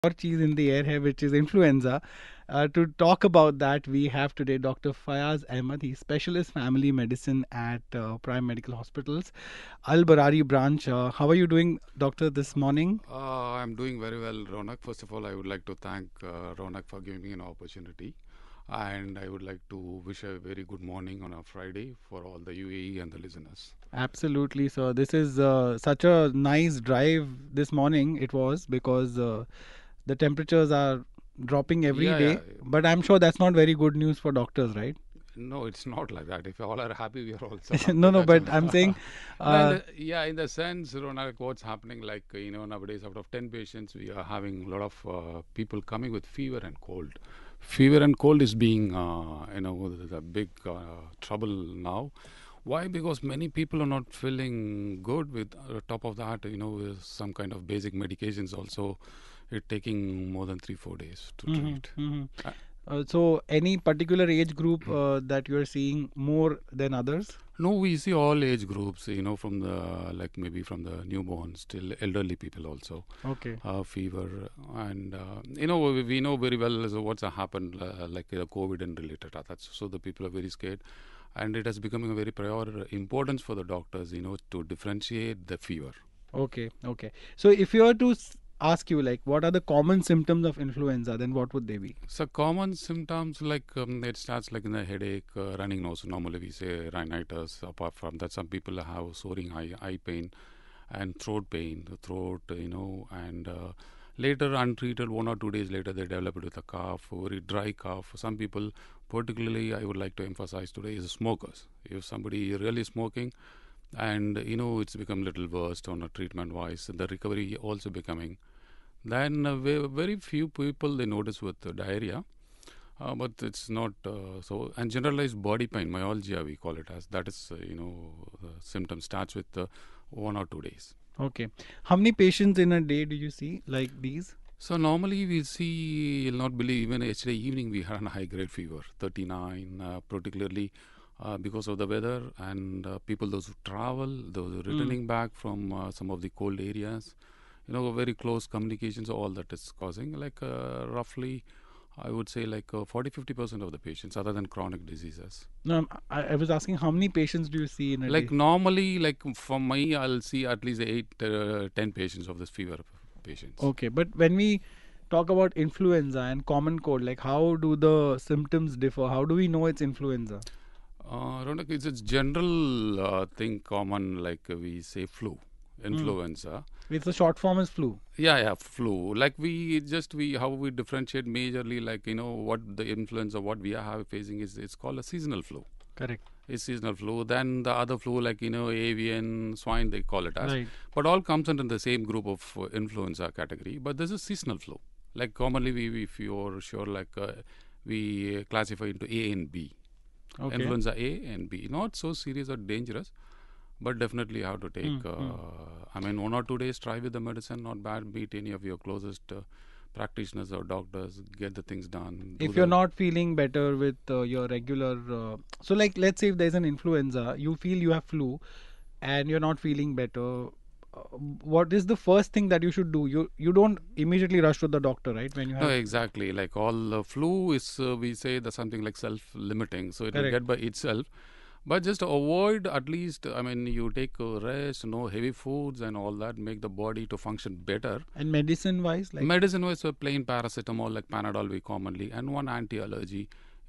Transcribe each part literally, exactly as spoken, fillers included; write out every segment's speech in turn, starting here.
Or cheese in the air here, which is influenza. Uh, to talk about that, we have today Doctor Fayaz Ahmad. He's specialist family medicine at uh, Prime Medical Hospitals, Al Barari branch. Uh, how are you doing, doctor, this morning? Uh, I'm doing very well, Ronak. First of all, I would like to thank uh, Ronak for giving me an opportunity. And I would like to wish a very good morning on a Friday for all the U A E and the listeners. Absolutely, sir. This is uh, such a nice drive this morning. It was because uh, the temperatures are dropping every Yeah, yeah. day. But I'm sure that's not very good news for doctors, right? No, it's not like that. If all are happy, we are also happy. No, no. That's But all. I'm saying, No, in uh, the, yeah, in the sense, Ronak, what's happening, like, you know, nowadays out of ten patients, we are having a lot of uh, people coming with fever and cold. Fever and cold is being, uh, you know, the big uh, trouble now. Why? Because many people are not feeling good. With uh, top of that, you know, with some kind of basic medications also, it taking more than three four days to mhm, treat. mhm. Uh, Uh, so, any particular age group uh, that you're seeing more than others? No, we see all age groups, you know, from the, like maybe from the newborns till elderly people also, Okay. uh, fever. And, uh, you know, we, we know very well so what's happened, uh, like the COVID and related attacks. So the people are very scared. And it has become a very prior importance for the doctors, you know, to differentiate the fever. Okay. Okay. So, if you were to s- ask you, like, what are the common symptoms of influenza, then what would they be? So common symptoms like um, it starts like in the headache, uh, running nose. Normally we say rhinitis. Apart from that, some people have soaring eye, eye pain, and throat pain, the throat, you know, and uh, later untreated, one or two days later, they develop it with a cough, very dry cough. Some people, particularly, I would like to emphasize today, is smokers. If somebody is really smoking, and you know, it's become little worse on a treatment wise, the recovery also becoming. Then uh, ve- very few people they notice with uh, diarrhea. Uh, but it's not uh, so. And generalized body pain, myalgia, we call it as. That is, uh, you know, the symptom starts with uh, one or two days. Okay. How many patients in a day do you see like these? So normally we see, you'll not believe, even yesterday evening we had a high grade fever, thirty-nine, uh, particularly uh, because of the weather and uh, people, those who travel, those Mm. returning back from uh, some of the cold areas, you know, very close communications, all that is causing like uh, roughly, I would say like uh, forty to fifty percent of the patients other than chronic diseases. No, I'm- I, I was asking how many patients do you see in a Like day? normally, like for me, I'll see at least eight, uh, ten patients of this fever patients. Okay. But when we talk about influenza and common cold, like how do the symptoms differ? How do we know it's influenza? Uh, Ronak, it's a general uh, thing common, like uh, we say flu, Mm. influenza. It's a short form is flu. Yeah, yeah, flu. Like we just we how we differentiate majorly, like you know what the influenza, what we are have facing is it's called a seasonal flu. Correct. It's seasonal flu. Then the other flu, like you know avian, swine, they call it as, Right. but all comes under the same group of uh, influenza category. But this is seasonal flu. Like commonly we, we if you're sure, like uh, we classify into A and B. Okay. Influenza A and B, not so serious or dangerous, but definitely you have to take. Mm, Uh, mm. I mean, one or two days try with the medicine, not bad. Meet any of your closest uh, practitioners or doctors, get the things done. Do If you're the not feeling better with uh, your regular, uh, so like let's say if there's an influenza, you feel you have flu, and you're not feeling better. Uh, what is the first thing that you should do? You you don't immediately rush to the doctor, right? When you no, have exactly. Like all uh, flu is, uh, we say the something like self-limiting, so it will correct. get by itself. But just avoid at least. I mean, you take a rest, no heavy foods and all that, make the body to function better. And medicine wise, like Medicine was a plain paracetamol like Panadol we commonly, and one anti-allergy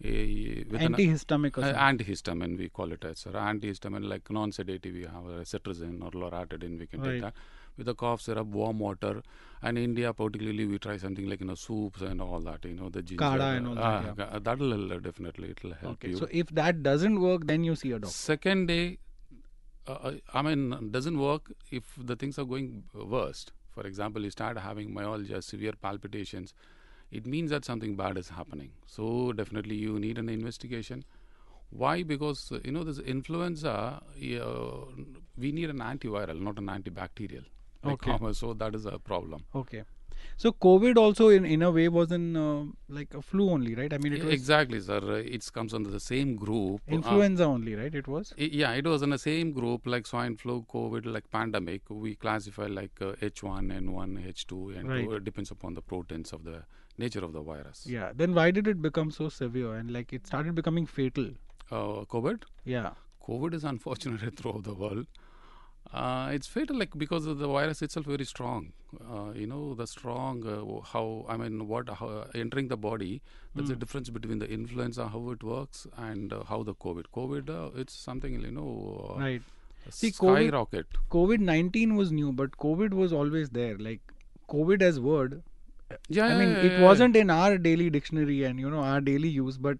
a, with an antihistamic or uh, something. antihistamine we call it as sir. Antihistamine like non-sedative we have a cetrizine or loratadine we can take Right. that with a cough syrup, warm water. And India particularly we try something like you know soups and all that, you know the ginger. Kada and all that. Uh, Yeah. uh, that'll uh, definitely it'll help Okay. you. So if that doesn't work, then you see a doctor. Second day, uh, I mean, doesn't work if the things are going worst. For example, you start having myalgia, severe palpitations. It means that something bad is happening. So definitely you need an investigation. Why? Because uh, you know this influenza, uh, we need an antiviral, not an antibacterial. Like Okay. common, so that is a problem. Okay. So COVID also in in a way was in uh, like a flu only, right? I mean, it E- was Exactly, sir. It comes under the same group. Uh, influenza only, right? It was. i- yeah, it was in the same group like swine flu, COVID, like pandemic. We classify like uh, H one N one, H two N two. Right. It depends upon the proteins of the nature of the virus. Yeah. Then why did it become so severe and like it started becoming fatal? Uh, COVID? Yeah. COVID is unfortunate throughout the world. Uh, it's fatal, like because of the virus itself very strong. Uh, you know the strong uh, how I mean what how, entering the body. There's a Mm. difference between the influenza how it works and uh, how the COVID. COVID uh, it's something you know uh, Right. See, COVID skyrocket. COVID nineteen was new, but COVID was always there. Like COVID as word. Yeah, I yeah, mean, yeah, it yeah, yeah. wasn't in our daily dictionary and you know our daily use, but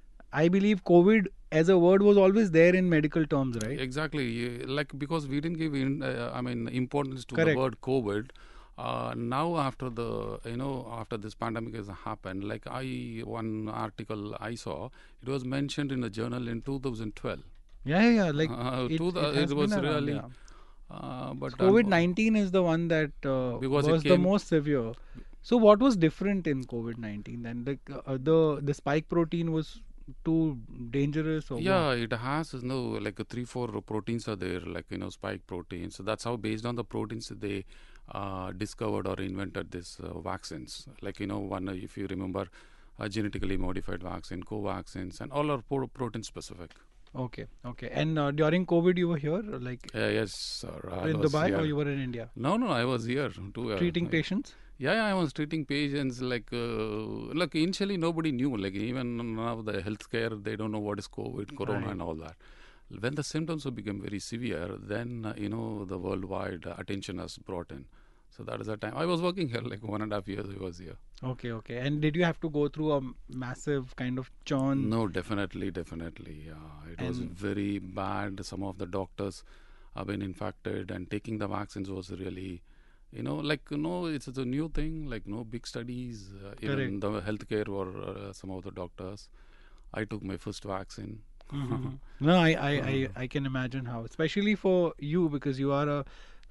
I believe COVID as a word was always there in medical terms, right? Exactly. Yeah, like because we didn't give in, uh, I mean importance to the Correct. word COVID. Uh, now after the you know after this pandemic has happened, like I one article I saw, it was mentioned in a journal in two thousand twelve. Yeah, yeah, yeah. Like Uh, it, to it the, it has been was around. really, Yeah. uh, but COVID un- nineteen is the one that uh, because it was the came, most severe. So what was different in COVID nineteen then? Like uh, the the spike protein was too dangerous or what? yeah, it has you know like uh, three four proteins are there, like you know spike proteins. So that's how based on the proteins they uh, discovered or invented this uh, vaccines. Like you know one uh, if you remember, uh, genetically modified vaccine, co-vaccines, and all are pro- protein specific. Okay, okay. And uh, during COVID you were here, like Uh, yes, sir, I in was Dubai or here. you were in India No, no, I was here too. Uh, treating patients? Yeah, yeah, I was treating patients like, uh, like initially nobody knew, like even now the healthcare, they don't know what is COVID, Corona Right. and all that. When the symptoms have become very severe, then, uh, you know, the worldwide attention has brought in. So that is the time. I was working here like one and a half years I was here. Okay, okay. And did you have to go through a massive kind of churn? No, definitely, definitely. Yeah, it was And very bad. Some of the doctors have been infected and taking the vaccines was really, you know, like, you know, it's a new thing, like no big studies, uh, even correct. the healthcare or uh, some of the doctors. I took my first vaccine. Mhm. No, I, I, I, Uh, I can imagine how, especially for you because you are a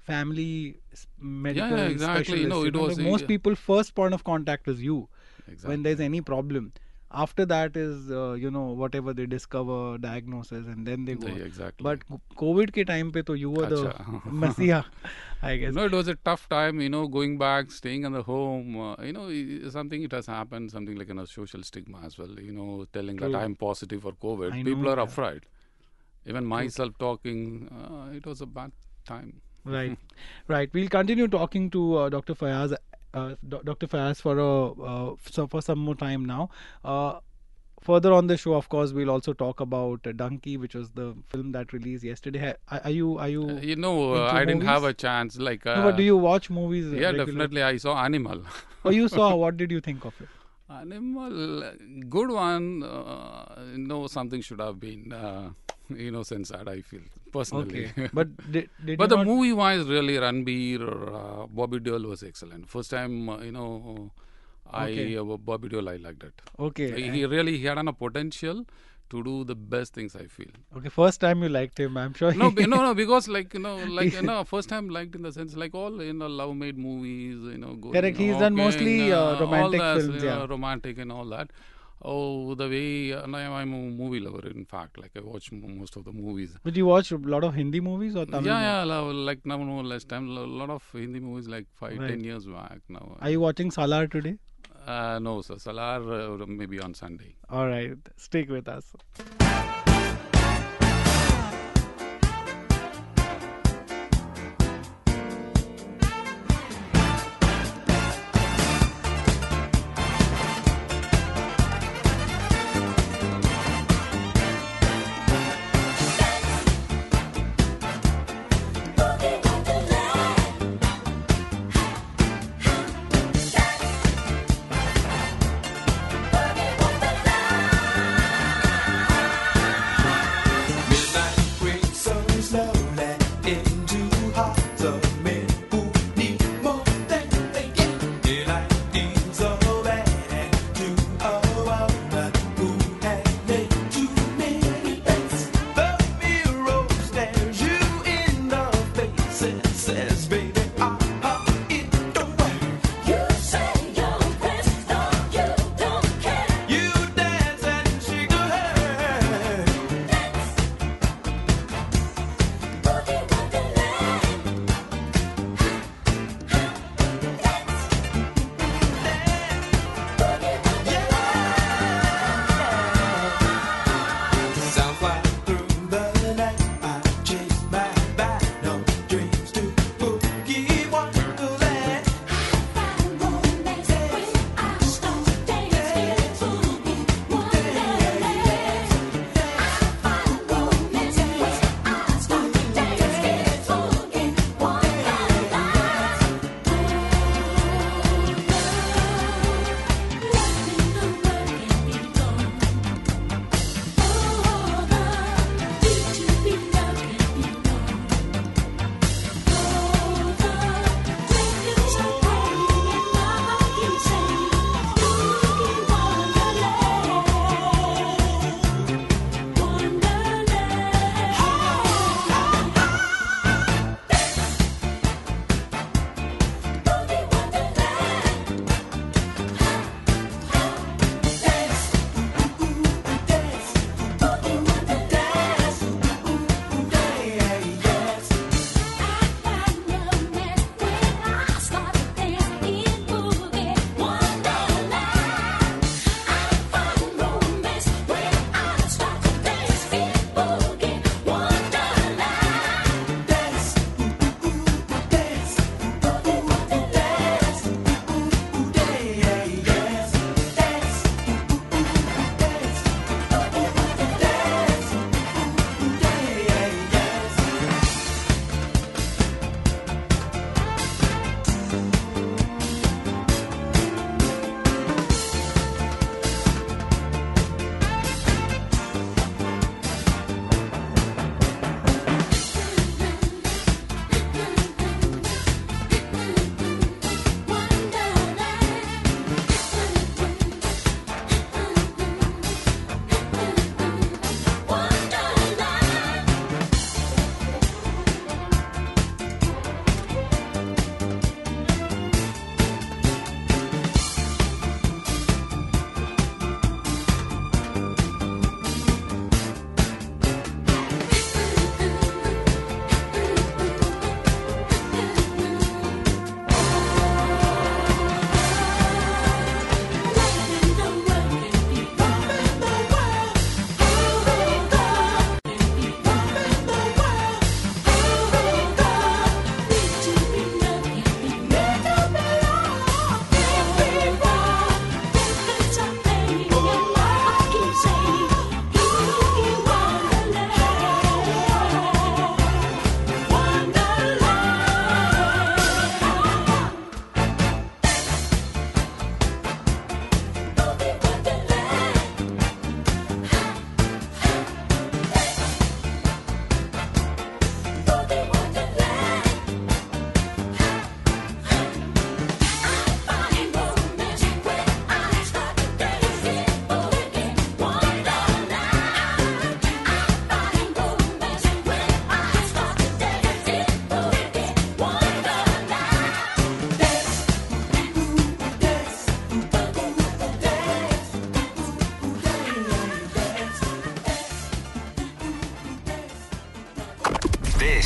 family s- yeah, yeah, medical exactly. You specialist. know, You it know, the was most uh, people first point of contact is you when there's exactly. any problem. After that is uh, you know whatever they discover, diagnosis, and then they go. The, exactly. But co- COVID ke time pe to you were the Acha. masiha, I guess. No, it was a tough time, you know, going back, staying in the home. Uh, you know, i- something it has happened, something like you know, social stigma as well. You know, telling that True. I'm positive for COVID. I People know. are Yeah. afraid. Even True. myself talking, uh, it was a bad time. Right, right. We'll continue talking to uh, doctor Fayaz, uh, Do- doctor Fayaz for a uh, so for some more time now. Uh, Further on the show, of course, we'll also talk about uh, Donkey, which was the film that released yesterday. Ha- Are are you are Uh, you you know, uh, into I didn't have movies? a chance. Like, No, but do uh, you watch movies uh, yeah, regularly? definitely, I saw Animal. Oh, you saw. What did you think of it? Animal, uh, good one. Uh, no, something should have been, uh, you know, censored. I feel personally. Okay, but did did you But the not? movie wise, really, Ranbir or uh, Bobby Deol was excellent. First time, uh, you know, Okay, I uh, Bobby Deol, I liked it. okay, He and- he really he had an, a potential to do the best things. I feel. okay. First time you liked him, I'm sure. No, He, be- no, no, because like you know, like you know, first time liked in the sense like all you know, love made movies, you know, going correct. He's done walking, mostly uh, uh, all romantic that, films. you Yeah. know, romantic and all that. Oh, the way uh, I- I'm a movie lover. In fact, like I watch m- most of the movies. Did you watch a lot of Hindi movies or Tamil Yeah, movies? yeah, lo- like now, no, last time, a lot of Hindi movies like five, Right. ten years back now. Are you watching Salar today? Uh, no, sir, Salar uh, maybe on Sunday. All right, stick with us.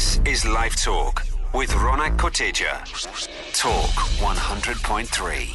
This is Life Talk with Ronak Koteja. Talk one hundred point three.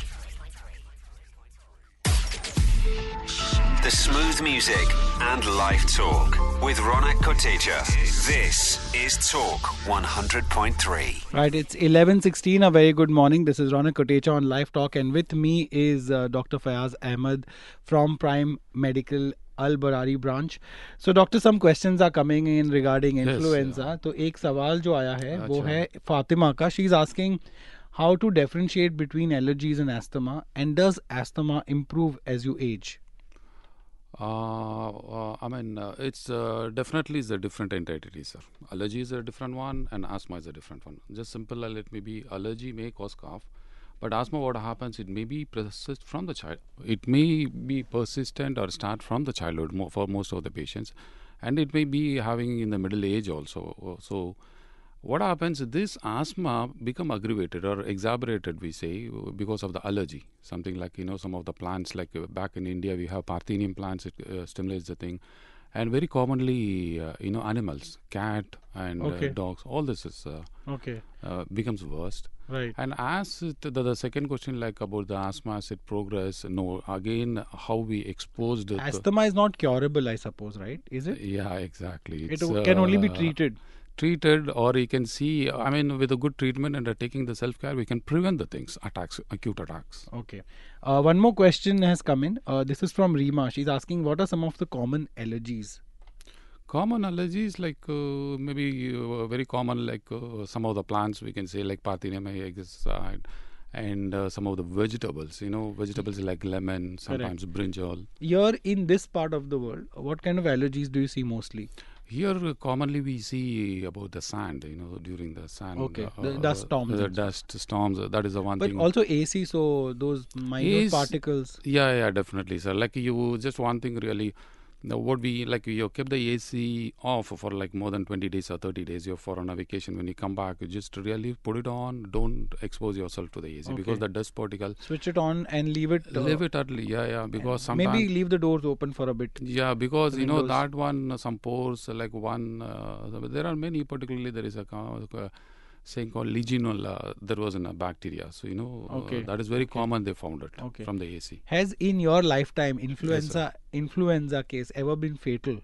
The smooth music and life talk with Ronak Koteja. This is Talk one hundred point three. Right, it's eleven sixteen. A very good morning. This is Ronak Koteja on Live Talk, and with me is uh, Doctor Fayaz Ahmad from Prime Medical Al Barari branch. So doctor, some questions are coming in regarding influenza. Yes, तो एक सवाल जो आया है वो अच्छा. है फातिमा का. She is asking how to differentiate between allergies and asthma, and does asthma improve as you age? Uh, uh, I mean, uh, it's uh, definitely is a different entity, sir. Allergy is a different one, and asthma is a different one. Just simple, uh, let me be allergy may cause cough, but asthma, what happens? It may be persist from the child. It may be persistent or start from the childhood mo- for most of the patients, and it may be having in the middle age also. So, what happens? This asthma become aggravated or exacerbated, we say, because of the allergy. Something like, you know, some of the plants, like uh, back in India, we have parthenium plants. It uh, stimulates the thing, and very commonly, uh, you know, animals, cat and Okay. uh, dogs. All this is uh, Okay, uh, becomes worst. right. And as it, the, the second question, like about the asthma, as it progress, no, again, how we exposed it. Asthma is not curable, I suppose, right? Is it? Yeah, exactly. It It's, o- can only be uh, treated. treated, or you can see, I mean, with a good treatment and uh, taking the self-care, we can prevent the things, attacks, acute attacks. Okay. Uh, one more question has come in. Uh, this is from Reema. She's asking, what are some of the common allergies? Common allergies, like uh, maybe uh, very common, like uh, some of the plants, we can say, like parthenium exide, and uh, some of the vegetables, you know, vegetables like lemon, sometimes brinjal. Here in this part of the world, what kind of allergies do you see mostly? Here, uh, commonly we see about the sand, you know, during the sand. Okay, uh, the dust storms The and stuff. dust storms, uh, that is the one But thing. also A C, so those minute Is- particles. Yeah, yeah, definitely, sir. Like you, just one thing really. Now, what we like, you kept the A C off for like more than twenty days or thirty days. You're for on a vacation. When you come back, you just really put it on. Don't expose yourself to the A C because Okay. the dust particle. Switch it on and leave it. uh, Leave it early. Yeah, yeah. Because sometimes. Maybe leave the doors open for a bit. Yeah, because the you know windows. that one, uh, some pores, uh, like one, uh, there are many, particularly there is a co- uh, saying called Legionella, there was in a bacteria. So, you know, uh, Okay, that is very okay. common, they found it Okay. from the A C. Has in your lifetime influenza influenza case ever been fatal?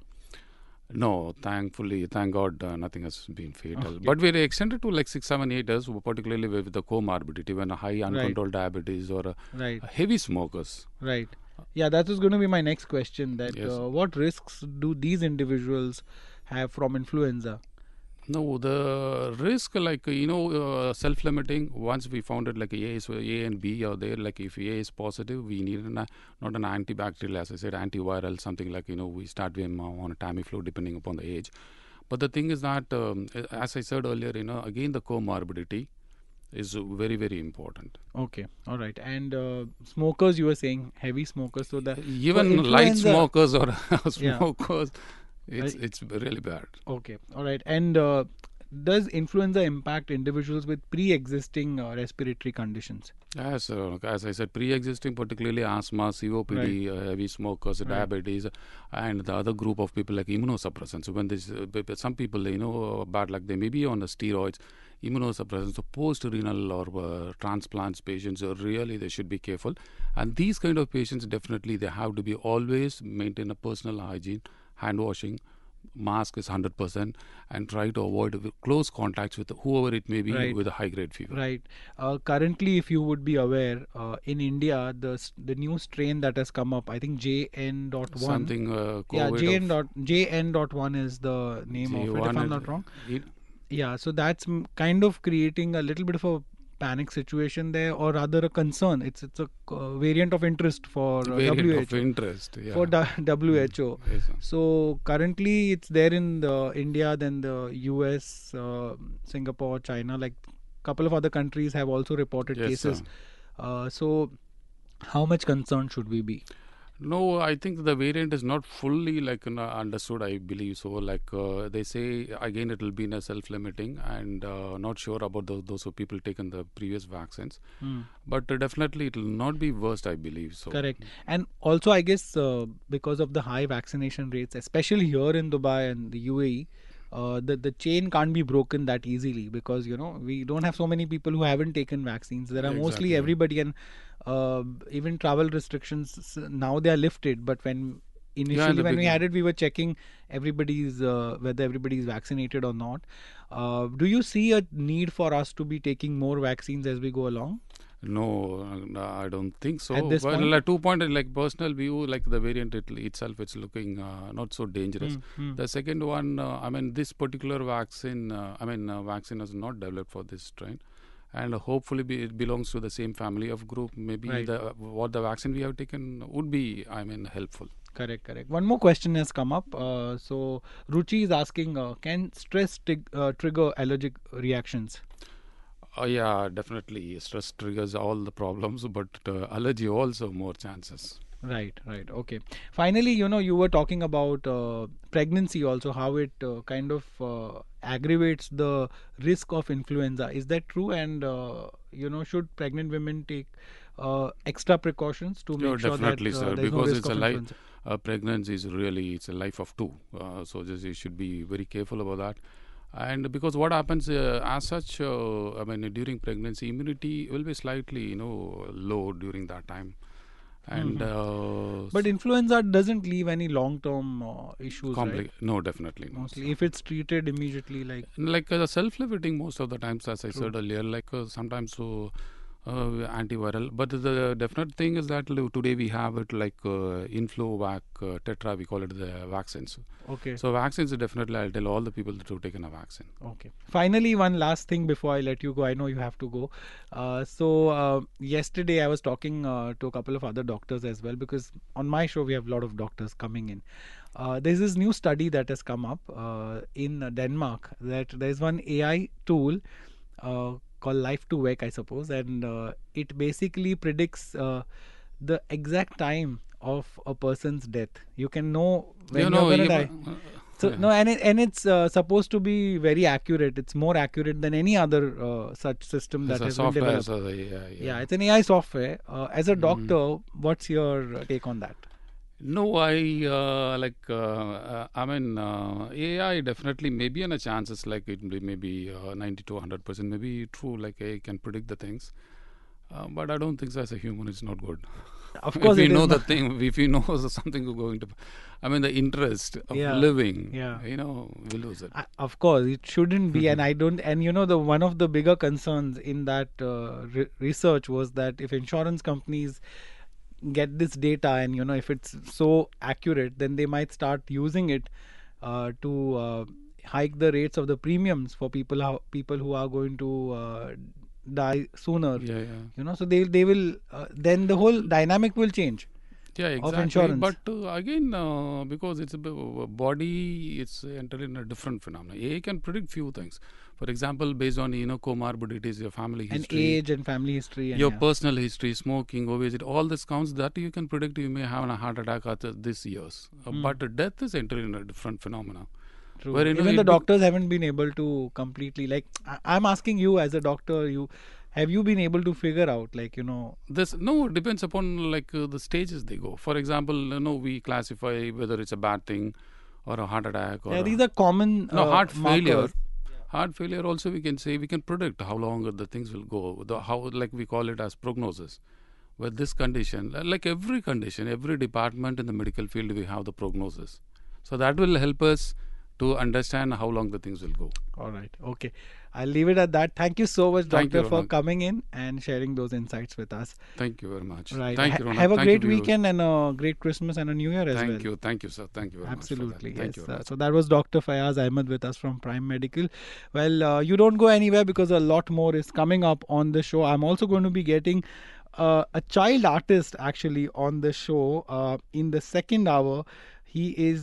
No, thankfully, thank God, uh, nothing has been fatal. Okay. But we're extended to like six, seven, eight years, particularly with the comorbidity, when a high uncontrolled diabetes or uh, Right, heavy smokers. right. Yeah, that was going to be my next question. That Yes. uh, what risks do these individuals have from influenza? No, the risk, like, you know, uh, self-limiting, once we found it, like A, is, A and B are there, like if A is positive, we need an, uh, not an antibacterial, as I said, antiviral, something like, you know, we start them uh, on a Tamiflu depending upon the age. But the thing is that, um, as I said earlier, you know, again, the comorbidity is very, very important. Okay, all right. And uh, smokers, you were saying heavy smokers, so that Even for light influenza- smokers or Yeah. smokers, it's, I- it's really bad. Okay, all right. And uh, does influenza impact individuals with pre-existing uh, respiratory conditions? As, uh, as I said, pre-existing, particularly asthma, C O P D, uh, heavy smokers, Right. diabetes, and the other group of people like immunosuppressants. So when this, uh, p- p- some people, you know, uh, bad luck, they may be on the steroids, immunosuppressants, so post-renal or uh, transplants patients, uh, really they should be careful. And these kind of patients, definitely they have to be always maintain a personal hygiene, hand washing, mask is one hundred percent, and try to avoid v- close contacts with whoever it may be Right. with a high grade fever. Right. Uh, currently, if you would be aware, uh, in India, the s- the new strain that has come up, I think J N dot one. Something uh, Yeah, COVID J N of dot J N dot one is the name of it, if J one I'm and- not wrong. it- Yeah, so that's m- kind of creating a little bit of a panic situation there, or rather a concern. It's it's a uh, variant of interest for uh, variant W of H O. interest. Yeah. For the W H O. Yes, sir. So currently it's there in the India, then the U S, uh, Singapore, China, like couple of other countries have also reported Yes, cases. sir. Uh, so how much concerned should we be? No, I think the variant is not fully like uh, understood. I believe so. Like uh, they say again, it will be in a self-limiting, and uh, not sure about those, those who people taken the previous vaccines. Hmm. But uh, definitely, it will not be worst. I believe so. Correct. And also, I guess uh, because of the high vaccination rates, especially here in Dubai and the U A E, uh, the the chain can't be broken that easily, because you know we don't have so many people who haven't taken vaccines. There are mostly Exactly. everybody, and uh, even travel restrictions s- now they are lifted. But when Yeah, in initially the when we beginning. had it, we were checking everybody's uh, whether everybody is vaccinated or not. Uh, do you see a need for us to be taking more vaccines as we go along No, uh, I don't think so. at this Well, point? like two point, like personal view, like the variant it, itself, it's looking uh, not so dangerous. Hmm, hmm. The second one, uh, I mean, this particular vaccine, uh, I mean, uh, vaccine is not developed for this strain, and hopefully be, it belongs to the same family of group. Maybe Right. the what the vaccine we have taken would be, I mean, helpful. Correct, correct. One more question has come up. Uh, so Ruchi is asking, uh, can stress tig- uh, trigger allergic reactions? Uh, yeah, definitely. Stress triggers all the problems, but uh, allergy also more chances. Right, right. Okay. Finally, you know, you were talking about uh, pregnancy also, how it uh, kind of uh, aggravates the risk of influenza. Is that true? And, uh, you know, should pregnant women take uh, extra precautions to Yeah, make sure that definitely, uh, sir. there is no Because risk it's a of life. influenza? Uh, pregnancy is really it's a life of two. Uh, so just you should be very careful about that. And because what happens uh, as such, uh, I mean, during pregnancy, immunity will be slightly, you know, low during that time. And Mhm. uh, But influenza doesn't leave any long-term uh, issues, right? compli- no, definitely not. Mostly, if it's treated immediately, like Like uh, self-limiting most of the times, as I true. said earlier, like uh, sometimes so uh, antiviral. But the definite thing is that lo- today we have it like uh, Influvac, uh, Tetra, we call it the vaccines. Okay. So vaccines, definitely, I'll tell all the people to take in a vaccine. Okay. Finally, one last thing before I let you go. I know you have to go. Uh, so uh, yesterday I was talking uh, to a couple of other doctors as well, because on my show we have a lot of doctors coming in. Uh, there's this new study that has come up uh, in uh, Denmark, that there's one A I tool uh, called Life to Wake, I suppose, and uh, it basically predicts uh, the exact time of a person's death. You can know when You you're know, gonna even. die. So no, and it, and it's uh, supposed to be very accurate. It's more accurate than any other uh, such system As that a has been software, developed. so the, yeah, yeah. Yeah, it's an A I software. Uh, as a Mm. doctor, what's your uh, take on that? No, I uh, like. Uh, uh, I mean, uh, A I definitely maybe in a chances like it may maybe uh, ninety to hundred percent maybe true. Like A I can predict the things, uh, but I don't think so. As a human, it's not good. Of If course, we it is know the not. thing, if we know something is going to, I mean, the interest of Yeah, living, yeah. you know, we lose it. I, of course, it shouldn't be, and I don't. And you know, the one of the bigger concerns in that uh, re- research was that if insurance companies get this data, and you know, if it's so accurate, then they might start using it uh, to uh, hike the rates of the premiums for people how people who are going to uh, die sooner. Yeah, yeah. You know, so they they will uh, then the whole dynamic will change Yeah, of exactly. insurance. But uh, again, uh, because it's a b- b- body, it's entered in a different phenomenon. A I can predict few things. For example, based on you know comorbidities, your family And history, age and family history and your yeah. personal history, smoking, obesity, all this counts. That you can predict you may have a heart attack after this years. Uh, Hmm. But death is entering in a different phenomena. True. Where you know Even the it bec- doctors haven't been able to completely, like I- I'm asking you as a doctor, you have you been able to figure out, like, you know, this no it depends upon like uh, the stages they go. For example, you know we classify whether it's a bad thing or a heart attack or yeah, a, these are common no uh, heart failure. markers. Heart failure also we can say we can predict how long the things will go. The how like we call it as prognosis. With this condition, li- like every condition, every department in the medical field, we have the prognosis. So that will help us to understand how long the things will go. All right. Okay. I'll leave it at that. Thank you so much, Thank you, doctor, for Ronak. coming in and sharing those insights with us. Thank you very much. Right. Thank Ha- you, Ronak. have a Thank you great to you. weekend and a great Christmas and a New Year as well. Thank you. Thank you, sir. Thank you very Absolutely, much for that. Thank yes. you very Uh, much. so that was Doctor Fayaz Ahmad with us from Prime Medical. Well, uh, you don't go anywhere because a lot more is coming up on the show. I'm also going to be getting uh, a child artist actually on the show uh, in the second hour. He is